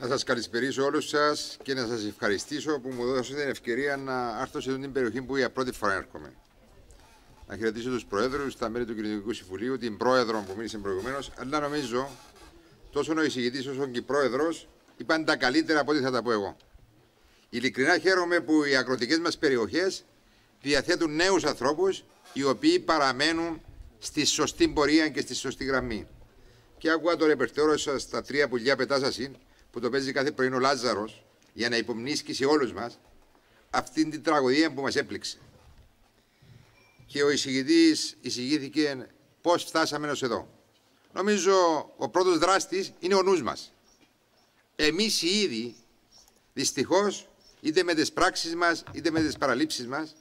Να σας καλησπερίσω όλους σας και να σας ευχαριστήσω που μου δώσατε την ευκαιρία να έρθω σε την περιοχή που για πρώτη φορά έρχομαι. Να χαιρετήσω τους Προέδρους, τα μέλη του Κοινοβουλευτικού Συμβουλίου, την Πρόεδρο που μίλησε προηγουμένως, αλλά νομίζω τόσο ο εισηγητής όσο και η Πρόεδρος είπαν τα καλύτερα από ό,τι θα τα πω εγώ. Ειλικρινά χαίρομαι που οι αγροτικές μας περιοχές διαθέτουν νέους ανθρώπους οι οποίοι παραμένουν στη σωστή πορεία και στη σωστή γραμμή. Και άκουγα το ρεπερτόριο σας στα 3 πουλιά πετάσασιν που το παίζει κάθε πρωί ο Λάζαρος για να υπομνήσκει σε όλους μας αυτήν την τραγωδία που μας έπληξε. Και ο εισηγητής εισηγήθηκε πώς φτάσαμε ως εδώ. Νομίζω ο πρώτος δράστης είναι ο νους μας. Εμείς οι ίδιοι, δυστυχώς, είτε με τις πράξεις μας είτε με τις παραλήψεις μας,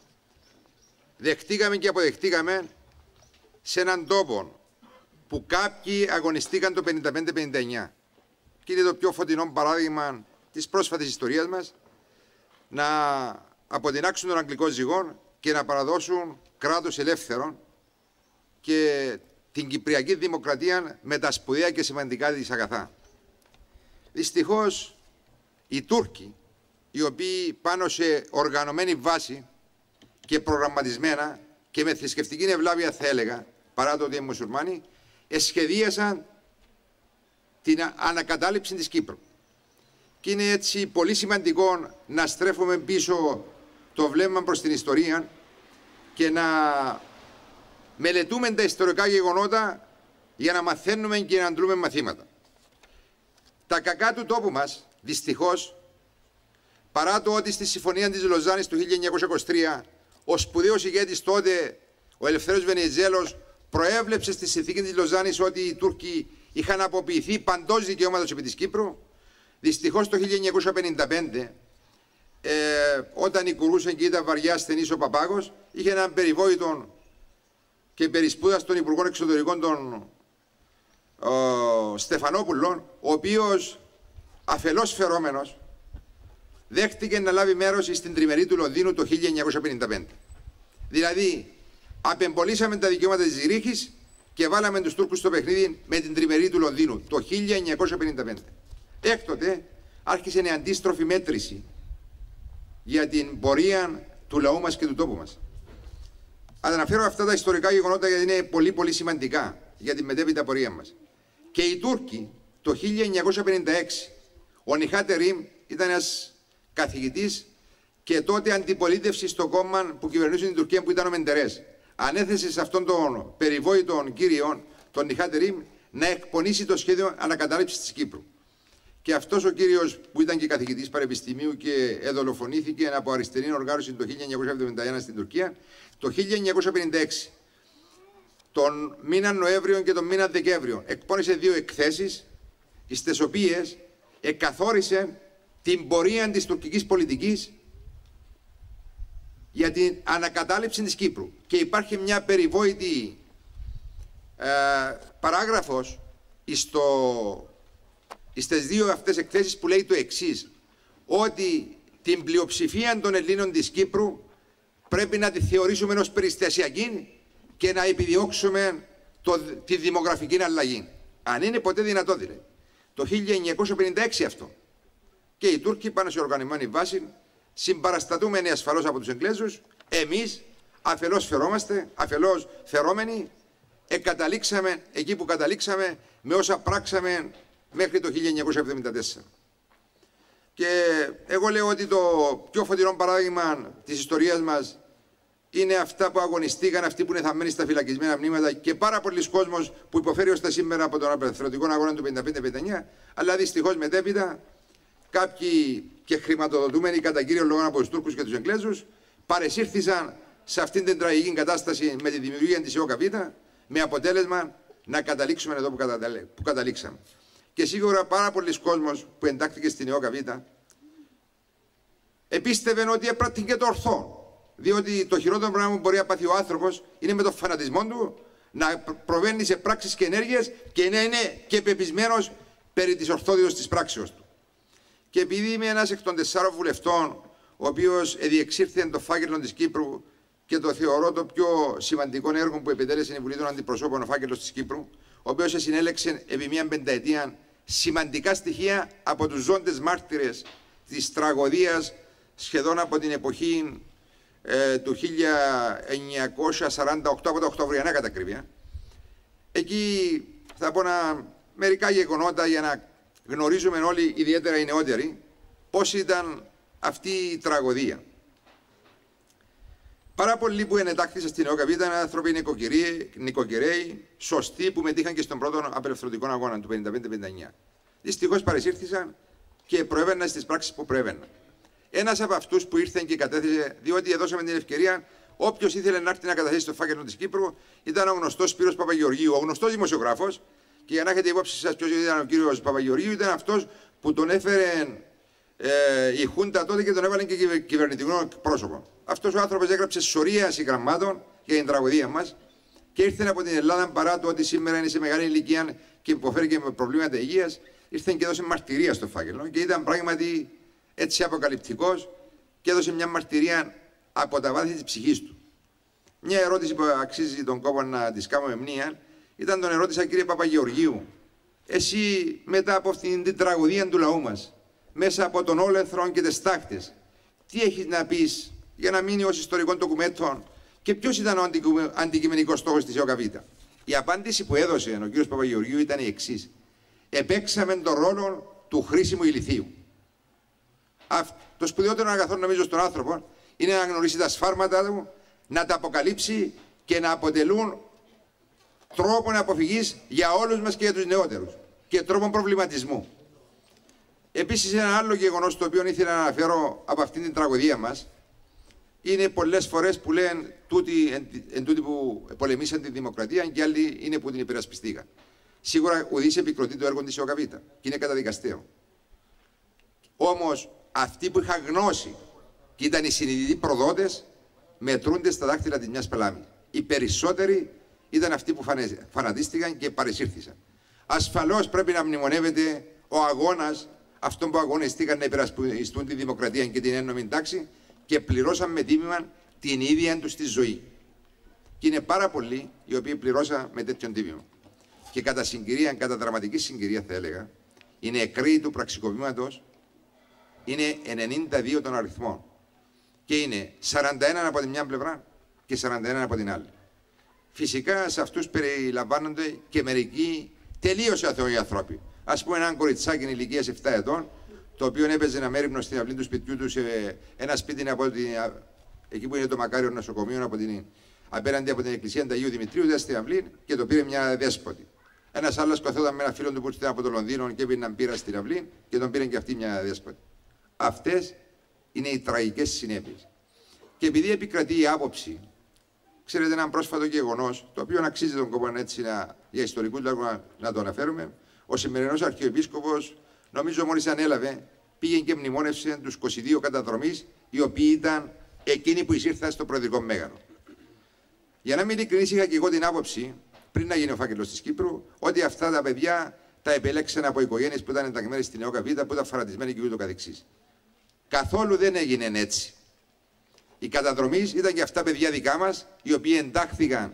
δεχτήκαμε και αποδεχτήκαμε σε έναν τόπο που κάποιοι αγωνιστήκαν το 55-59. Και είναι το πιο φωτεινό παράδειγμα της πρόσφατης ιστορίας μας, να αποτινάξουν τον αγγλικό ζυγό και να παραδώσουν κράτος ελεύθερο και την Κυπριακή Δημοκρατία με τα σπουδαία και σημαντικά της αγαθά. Δυστυχώς, οι Τούρκοι, οι οποίοι πάνω σε οργανωμένη βάση και προγραμματισμένα και με θρησκευτική ευλάβεια θα έλεγα, παρά το ότι είναι μουσουλμάνοι, εσχεδίασαν την ανακατάληψη της Κύπρου. Και είναι έτσι πολύ σημαντικό να στρέφουμε πίσω το βλέμμα προς την ιστορία και να μελετούμε τα ιστορικά γεγονότα για να μαθαίνουμε και να αντλούμε μαθήματα. Τα κακά του τόπου μας, δυστυχώς, παρά το ότι στη Συμφωνία της Λοζάνης του 1923 ο σπουδαίος ηγέτης τότε, ο Ελευθέριος Βενιζέλος, προέβλεψε στη συνθήκη της Λοζάνης ότι οι Τούρκοι είχαν αποποιηθεί παντός δικαιώματος επί της Κύπρου. Δυστυχώς το 1955, όταν οικουρούσε και ήταν βαριά ασθενής ο Παπάγος, είχε έναν περιβόητο και περισπούδαστον Υπουργό Εξωτερικών των Στεφανόπουλων, ο οποίος αφελώς φερόμενος δέχτηκε να λάβει μέρος στην τριμερή του Λονδίνου το 1955. Δηλαδή, απεμπολίσαμε τα δικαιώματα της Γυρίχης και βάλαμε τους Τούρκους στο παιχνίδι με την τριμερή του Λονδίνου το 1955. Έκτοτε άρχισε μια αντίστροφη μέτρηση για την πορεία του λαού μας και του τόπου μας. Αναφέρω αυτά τα ιστορικά γεγονότα γιατί είναι πολύ σημαντικά για την μετέπειτα πορεία μας. Και οι Τούρκοι το 1956, ο Νιχάτε Ριμ ήταν ένας καθηγητής και τότε αντιπολίτευση στο κόμμα που κυβερνούσε την Τουρκία που ήταν ο Μεντερές. Ανέθεσε σε αυτόν τον περιβόητο κύριο, τον Νιχάτε Ριμ, να εκπονήσει το σχέδιο ανακατάληψης της Κύπρου. Και αυτός ο κύριος που ήταν και καθηγητής πανεπιστημίου και δολοφονήθηκε από αριστερή οργάνωση το 1971 στην Τουρκία, το 1956, τον μήνα Νοέμβριο και τον μήνα Δεκέμβριο, εκπώνησε 2 εκθέσεις, στις οποίες εκαθόρισε την πορεία της τουρκικής πολιτικής για την ανακατάληψη της Κύπρου. Και υπάρχει μια περιβόητη παράγραφος στις 2 αυτές εκθέσεις που λέει το εξής, ότι την πλειοψηφία των Ελλήνων της Κύπρου πρέπει να τη θεωρήσουμε ως περιστασιακή και να επιδιώξουμε τη δημογραφική αλλαγή. Αν είναι ποτέ δυνατό δηλαδή. Το 1956 αυτό. Και οι Τούρκοι πάνω σε οργανωμένη βάση, συμπαραστατούμενοι ασφαλώς από τους Εγγλέζους, εμείς αφελώς φερόμαστε, αφελώς φερόμενοι, καταλήξαμε εκεί που καταλήξαμε με όσα πράξαμε μέχρι το 1974. Και εγώ λέω ότι το πιο φωτεινό παράδειγμα της ιστορίας μας είναι αυτά που αγωνιστήκαν, αυτοί που είναι θαμμένοι στα φυλακισμένα μνήματα και πάρα πολλοί κόσμος που υποφέρει ως τα σήμερα από τον απελευθερωτικό αγώνα του 1955-1959, αλλά δυστυχώς μετέπειτα κάποιοι και χρηματοδοτούμενοι κατά κύριο λόγο από τους Τούρκους και τους Εγγλέζους παρεσύρθησαν σε αυτήν την τραγική κατάσταση με τη δημιουργία της ΕΟΚΑΒ, με αποτέλεσμα να καταλήξουμε εδώ που καταλήξαμε. Και σίγουρα πάρα πολλοί κόσμος που εντάχθηκε στην ΕΟΚΑΒ επίστευαν ότι έπραξε και το ορθό. Διότι το χειρότερο πράγμα που μπορεί να πάθει ο άνθρωπος είναι με τον φανατισμό του να προβαίνει σε πράξεις και ενέργειες και να είναι και πεπισμένος περί της ορθότητας της πράξεως του. Και επειδή είμαι ένας εκ των 4 βουλευτών, ο οποίος διεξήρθε το φάκελο της Κύπρου και το θεωρώ το πιο σημαντικό έργο που επιτέλεσε η Βουλή των Αντιπροσώπων, ο φάκελος της Κύπρου, ο οποίος συνέλεξε επί μια πενταετία σημαντικά στοιχεία από τους ζώντες μάρτυρες της τραγωδίας σχεδόν από την εποχή του 1948, από τα Οκτωβριανά κατά ακρίβεια. Εκεί θα πω μερικά γεγονότα για να γνωρίζουμε όλοι, ιδιαίτερα οι νεότεροι, πώς ήταν αυτή η τραγωδία. Πάρα πολλοί που ενετάχθησαν στην ΕΟΚΑΒ ήταν άνθρωποι νοικοκυρέοι, σωστοί, που μετήχαν και στον πρώτο απελευθερωτικό αγώνα του 1955-1959. Δυστυχώς παρεσύρθησαν και προέβαιναν στις πράξεις που προέβαιναν. Ένας από αυτούς που ήρθε και κατέθεσε, διότι έδωσαμε την ευκαιρία, όποιος ήθελε να έρθει να καταθέσει το φάκελο της Κύπρου, ήταν ο γνωστός Σπύρος Παπαγεωργίου, ο γνωστός δημοσιογράφος. Και για να έχετε υπόψη σας ποιος ήταν ο κύριος Παπαγεωργίου, ήταν αυτός που τον έφερε η Χούντα τότε και τον έβαλε και κυβερνητικό πρόσωπο. Αυτός ο άνθρωπος έγραψε σωρία συγγραμμάτων για την τραγωδία μας και ήρθε από την Ελλάδα, παρά το ότι σήμερα είναι σε μεγάλη ηλικία και υποφέρει και με προβλήματα υγείας, ήρθε και έδωσε μαρτυρία στο φάκελο και ήταν πράγματι έτσι αποκαλυπτικός και έδωσε μια μαρτυρία από τα βάθη της ψυχής του. Μια ερώτηση που αξίζει τον κόπο να τη κάνουμε μνήα ήταν, τον ερώτησα, κύριε Παπαγεωργίου, εσύ μετά από αυτήν την τραγωδία του λαού μας, μέσα από τον όλεθρο και τις τάχτες, τι έχεις να πεις για να μείνει ως ιστορικό ντοκουμέντο και ποιος ήταν ο αντικειμενικός στόχος της ΕΟΚΑΒ? Η απάντηση που έδωσε ο κύριος Παπαγεωργίου ήταν η εξής: επέξαμε τον ρόλο του χρήσιμου ηλιθίου. Το σπουδαιότερο αγαθό νομίζω στον άνθρωπο είναι να γνωρίσει τα σφάλματα του, να τα αποκαλύψει και να αποτελούν τρόπο αποφυγής για όλους μας και για τους νεότερους και τρόπο προβληματισμού. Επίσης, ένα άλλο γεγονός το οποίο ήθελα να αναφέρω από αυτήν την τραγωδία μας είναι πολλές φορές που λένε τούτοι που πολεμήσαν τη δημοκρατία και άλλοι είναι που την υπερασπιστήκαν. Σίγουρα ουδής επικροτεί το έργο της ΕΟΚΑΒ και είναι καταδικαστέο. Όμως αυτοί που είχαν γνώση και ήταν οι συνειδητοί προδότες μετρούνται στα δάχτυλα της μιας πελάμης. Οι περισσότεροι ήταν αυτοί που φανατίστηκαν και παρεσύρθησαν. Ασφαλώς πρέπει να μνημονεύεται ο αγώνας αυτών που αγωνιστήκαν να υπερασπιστούν τη δημοκρατία και την έννομη τάξη και πληρώσαν με τίμημα την ίδια τους τη ζωή. Και είναι πάρα πολλοί οι οποίοι πληρώσαν με τέτοιον τίμημα. Και κατά συγκυρία, κατά δραματική συγκυρία θα έλεγα, οι νεκροί του πραξικοπήματος είναι 92 των αριθμών. Και είναι 41 από την μια πλευρά και 41 από την άλλη. Φυσικά σε αυτούς περιλαμβάνονται και μερικοί τελείως αθώοι άνθρωποι. Ας πούμε, έναν κοριτσάκι ηλικίας 7 ετών, το οποίο έπαιζε ένα μέρημνο στην αυλή του σπιτιού του σε ένα σπίτι εκεί που είναι το Μακάριο νοσοκομείο, απέναντι από την εκκλησία του Αγίου Δημητρίου, ήταν στην αυλή και το πήρε μια δέσποτη. Ένας άλλος καθόταν με ένα φίλο του που ήρθε από το Λονδίνο και έπαιρνε πήρα στην αυλή και τον πήρε και αυτή μια δέσποτη. Αυτές είναι οι τραγικές συνέπειες. Και επειδή επικρατεί η άποψη, ξέρετε, ένα πρόσφατο γεγονός, το οποίο αξίζει τον κόπο έτσι για ιστορικού λόγου να το αναφέρουμε, ο σημερινός Αρχιεπίσκοπος, νομίζω μόλις ανέλαβε, πήγε και μνημόνευσε τους 22 καταδρομείς, οι οποίοι ήταν εκείνοι που εισήρθαν στο Προεδρικό Μέγαρο. Για να μην ειλικρινής, είχα και εγώ την άποψη, πριν να γίνει ο φάκελος της Κύπρου, ότι αυτά τα παιδιά τα επέλεξαν από οικογένειες που ήταν ενταγμένες στην ΕΟΚΑΒ, που ήταν φανατισμένοι και ούτω καθεξής. Καθόλου δεν έγινε έτσι. Οι καταδρομείς ήταν και αυτά παιδιά δικά μας, οι οποίοι εντάχθηκαν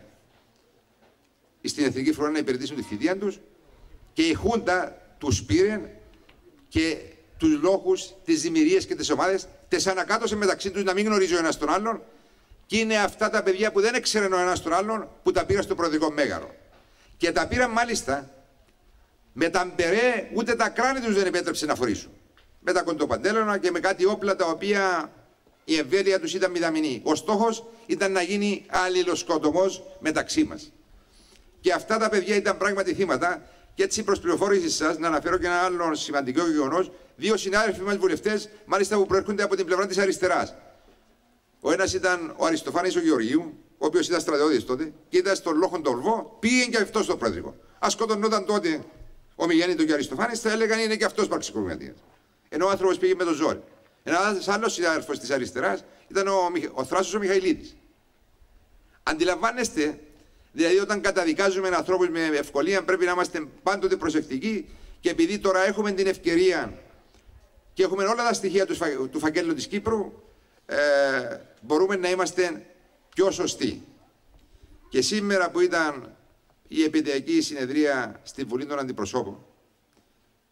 στην Εθνική Φρουρά να υπηρετήσουν τη θητεία τους και η Χούντα τους πήρε και τους λόγους, τις δημιουργίες και τις ομάδες τις ανακάτωσε μεταξύ τους να μην γνωρίζει ο ένας τον άλλον, και είναι αυτά τα παιδιά που δεν έξεραν ο ένας τον άλλον που τα πήραν στο Προεδρικό Μέγαρο. Και τα πήραν μάλιστα με τα μπερέ, ούτε τα κράνη τους δεν επέτρεψε να φορήσουν. Με τα κοντοπαντέλωνα και με κάτι όπλα τα οποία η εμβέλεια τους ήταν μηδαμινή. Ο στόχος ήταν να γίνει αλληλοσκοτωμός μεταξύ μας. Και αυτά τα παιδιά ήταν πράγματι θύματα. Και έτσι, προς πληροφόρηση σας, να αναφέρω και ένα άλλο σημαντικό γεγονός. Δύο συνάδελφοι μας βουλευτές, μάλιστα που προέρχονται από την πλευρά της αριστεράς. Ο ένας ήταν ο Αριστοφάνης ο Γεωργίου, ο οποίος ήταν στρατιώτης τότε, και ήταν στον Λόχον τον Λβό, πήγαινε και αυτό στο Προεδρικό. Ας σκοτωνόταν τότε ο Μιγέννητος και ο Αριστοφάνης, θα έλεγαν είναι και αυτός πραξικοπηματίας. Ενώ ο άνθρωπος πήγε με το ζόρι. Ένας άλλος συνάδελφος της αριστεράς ήταν ο Θράσος ο Μιχαηλίδης. Αντιλαμβάνεστε, δηλαδή, όταν καταδικάζουμε ανθρώπους με ευκολία, πρέπει να είμαστε πάντοτε προσεκτικοί, και επειδή τώρα έχουμε την ευκαιρία και έχουμε όλα τα στοιχεία του φακέλου της Κύπρου, μπορούμε να είμαστε πιο σωστοί. Και σήμερα που ήταν η επαιτειακή συνεδρία στη Βουλή των Αντιπροσώπων,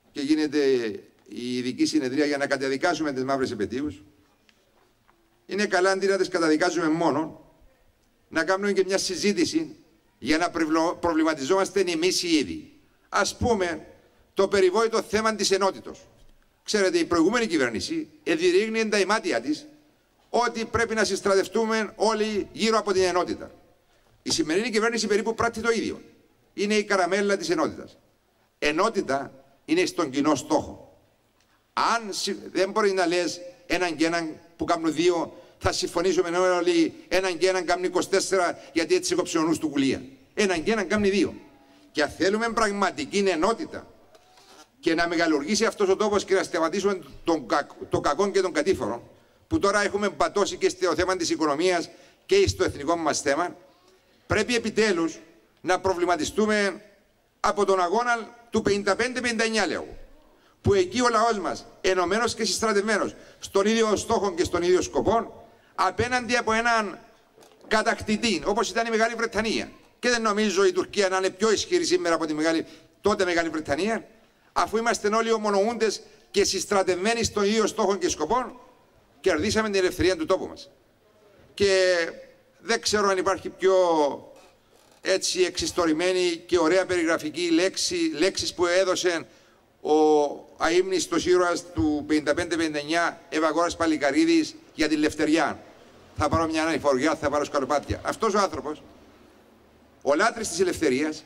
και γίνεται η ειδική συνεδρία για να καταδικάσουμε τις μαύρες επετείους. Είναι καλά αντί να τις καταδικάζουμε μόνο, να κάνουμε και μια συζήτηση για να προβληματιζόμαστε εμείς οι ίδιοι. Ας πούμε, το περιβόητο θέμα της ενότητος. Ξέρετε, η προηγούμενη κυβέρνηση εδειρήγνει τα ημάτια της ότι πρέπει να συστρατευτούμε όλοι γύρω από την ενότητα. Η σημερινή κυβέρνηση περίπου πράττει το ίδιο. Είναι η καραμέλα της ενότητας. Ενότητα είναι στον κοινό στόχο. Αν δεν μπορεί να λες έναν και έναν που κάνουν δύο, θα συμφωνήσουμε όλοι έναν και έναν κάνουν 24, γιατί έτσι έκοψε ο νους του Κουλία. Έναν και έναν κάνουν δύο. Και αν θέλουμε πραγματική ενότητα και να μεγαλουργήσει αυτός ο τόπος και να σταματήσουμε το κακό και τον κατήφορο, που τώρα έχουμε πατώσει και στο θέμα της οικονομίας και στο εθνικό μας θέμα, πρέπει επιτέλους να προβληματιστούμε από τον αγώνα του 55-59, λέω, που εκεί ο λαός μας, ενωμένος και συστρατευμένος, στον ίδιο στόχο και στον ίδιο σκοπό, απέναντι από έναν κατακτητή, όπως ήταν η Μεγάλη Βρετανία. Και δεν νομίζω η Τουρκία να είναι πιο ισχυρή σήμερα από τη τότε Μεγάλη Βρετανία, αφού είμαστε όλοι ομονοούντες και συστρατευμένοι στον ίδιο στόχο και σκοπό, κερδίσαμε την ελευθερία του τόπου μας. Και δεν ξέρω αν υπάρχει πιο έτσι εξιστορημένη και ωραία περιγραφική λέξεις που έδωσε ο αείμνηστος ήρωας του 55-59 Ευαγόρας Παλικαρίδης για την Λευτεριά. Θα πάρω μια ανηφοριά, θα πάρω σκαλοπάτια. Αυτός ο άνθρωπος, ο λάτρης της ελευθερίας,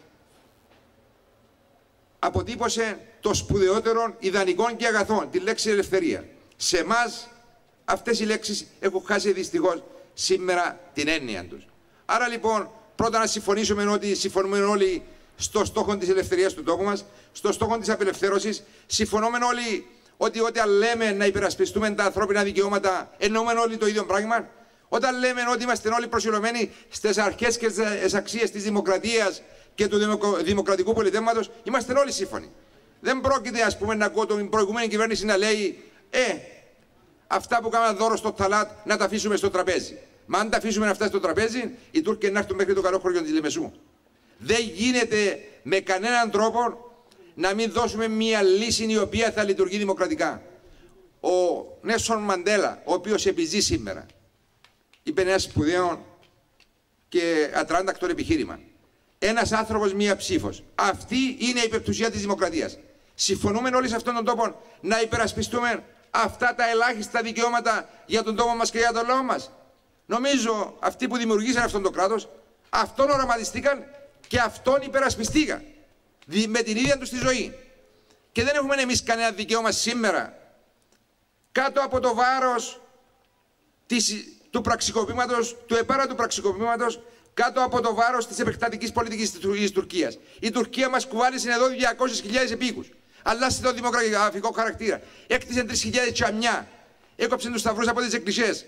αποτύπωσε το σπουδαιότερο ιδανικών και αγαθών, τη λέξη ελευθερία. Σε εμάς αυτές οι λέξεις έχουν χάσει δυστυχώς σήμερα την έννοια τους. Άρα λοιπόν, πρώτα να συμφωνήσουμε ότι συμφωνούμε όλοι στο στόχο της ελευθερίας του τόπου μας, στο στόχο της απελευθέρωσης. Συμφωνούμε όλοι ότι όταν λέμε να υπερασπιστούμε τα ανθρώπινα δικαιώματα, εννοούμε όλοι το ίδιο πράγμα. Όταν λέμε ότι είμαστε όλοι προσιλωμένοι στις αρχές και στις αξίες της δημοκρατίας και του δημοκρατικού πολιτεύματος, είμαστε όλοι σύμφωνοι. Δεν πρόκειται, ας πούμε, να ακούω την προηγούμενη κυβέρνηση να λέει αυτά που κάναμε δώρο στο Ταλάτ να τα αφήσουμε στο τραπέζι. Μα αν τα αφήσουμε αυτά στο τραπέζι, οι Τούρκοι να έρθουν μέχρι το καλό χωριό της Λεμεσού. Δεν γίνεται με κανέναν τρόπο να μην δώσουμε μια λύση η οποία θα λειτουργεί δημοκρατικά. Ο Νέλσον Μαντέλα, ο οποίος επιζεί σήμερα, είπε ένα σπουδαίο και ατράντακτο επιχείρημα. Ένας άνθρωπος, μία ψήφος. Αυτή είναι η υπεπτουσία της δημοκρατίας. Συμφωνούμε όλοι σε αυτόν τον τόπο να υπερασπιστούμε αυτά τα ελάχιστα δικαιώματα για τον τόπο μας και για τον λαό μας. Νομίζω αυτοί που δημιουργήσαν αυτόν το κράτος, αυτόν οραματιστήκαν και αυτόν υπερασπιστήκαν με την ίδια τους τη ζωή. Και δεν έχουμε εμείς κανένα δικαίωμα σήμερα, κάτω από το βάρος του πραξικοπήματος, του επάρατου πραξικοπήματος, κάτω από το βάρος της επεκτατικής πολιτικής της Τουρκίας. Η Τουρκία μας κουβάλισε εδώ 200.000 επίκους. Αλλάσε το δημοκρατικό χαρακτήρα. Έκτισε 3.000 τσαμιά. Έκοψε τους σταυρούς από τις εκκλησίες.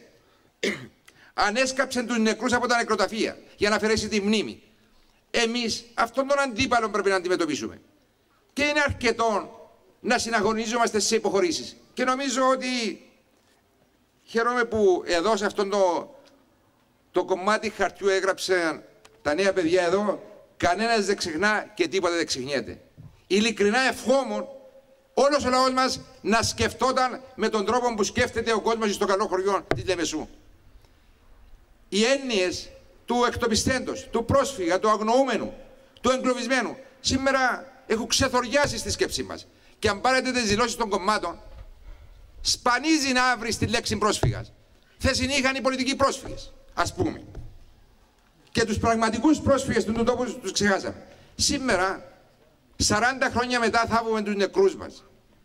Ανέσκαψε τους νεκρούς από τα νεκροταφεία για να αφαιρέσει τη μνήμη. Εμείς αυτόν τον αντίπαλο πρέπει να αντιμετωπίσουμε. Και είναι αρκετό να συναγωνίζομαστε σε υποχωρήσεις. Και νομίζω ότι χαίρομαι που εδώ σε αυτόν το κομμάτι χαρτιού έγραψαν τα νέα παιδιά εδώ, κανένας δεν ξεχνά και τίποτα δεν ξεχνιέται. Ειλικρινά ευχόμουν όλος ο λαός μας να σκεφτόταν με τον τρόπο που σκέφτεται ο κόσμος στο καλό χωριό της Λεμεσού. Οι έννοιες του εκτοπιστέντος, του πρόσφυγα, του αγνοούμενου, του εγκλωβισμένου, σήμερα έχουν ξεθοριάσει στη σκέψη μας. Και αν πάρετε τις δηλώσεις των κομμάτων, σπανίζει να βρει τη λέξη πρόσφυγας. Θέσιν είχαν οι πολιτικοί πρόσφυγες, ας πούμε. Και τους πραγματικούς πρόσφυγες του τόπου τους ξεχάσαμε. Σήμερα, 40 χρόνια μετά, θάβουμε τους νεκρούς μας.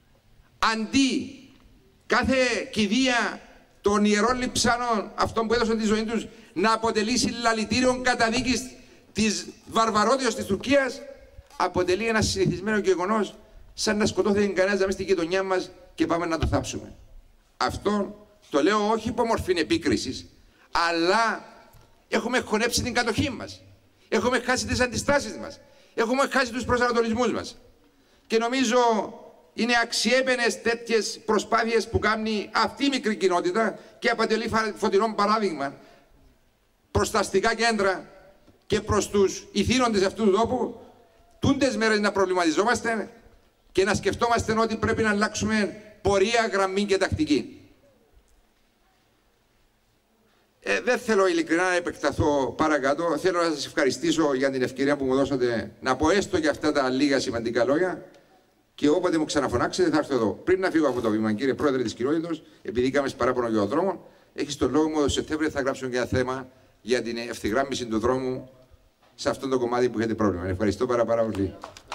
Αντί κάθε κηδεία των ιερών λειψάνων, αυτών που έδωσαν τη ζωή τους, να αποτελεί συλλαλητήριον καταδίκης της βαρβαρότητας της Τουρκίας, αποτελεί ένα συνηθισμένο γεγονός, σαν να σκοτώθηκε κανένας μέσα στη γειτονιά μας και πάμε να το θάψουμε. Αυτό το λέω όχι υπό μορφή επίκρισης, αλλά έχουμε χωνέψει την κατοχή μας. Έχουμε χάσει τις αντιστάσεις μας. Έχουμε χάσει τους προσανατολισμούς μας. Και νομίζω είναι αξιέπαινες τέτοιες προσπάθειες που κάνει αυτή η μικρή κοινότητα και αποτελεί φωτεινό παράδειγμα προς τα αστικά κέντρα και προς τους ηθήνοντες αυτού του τόπου, τούντες μέρες να προβληματιζόμαστε και να σκεφτόμαστε ότι πρέπει να αλλάξουμε πορεία, γραμμή και τακτική. Δεν θέλω ειλικρινά να επεκταθώ παρακάτω. Θέλω να σας ευχαριστήσω για την ευκαιρία που μου δώσατε να πω έστω και αυτά τα λίγα σημαντικά λόγια. Και όποτε μου ξαναφωνάξετε θα έρθω εδώ. Πριν να φύγω από το βήμα, κύριε Πρόεδρε της Κοινότητας, επειδή είχαμε παράπονο για τον δρόμο, έχει τον λόγο μου ότι το Σεπτέμβριο θα γράψουμε και ένα θέμα για την ευθυγράμμιση του δρόμου σε αυτό το κομμάτι που έχετε πρόβλημα. Ευχαριστώ πάρα πολύ.